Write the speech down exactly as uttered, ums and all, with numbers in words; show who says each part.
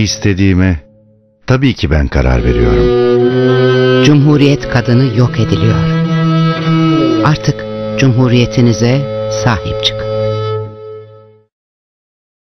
Speaker 1: istediğime tabii ki ben karar veriyorum.
Speaker 2: Cumhuriyet kadını yok ediliyor. Artık cumhuriyetinize sahip çıkın.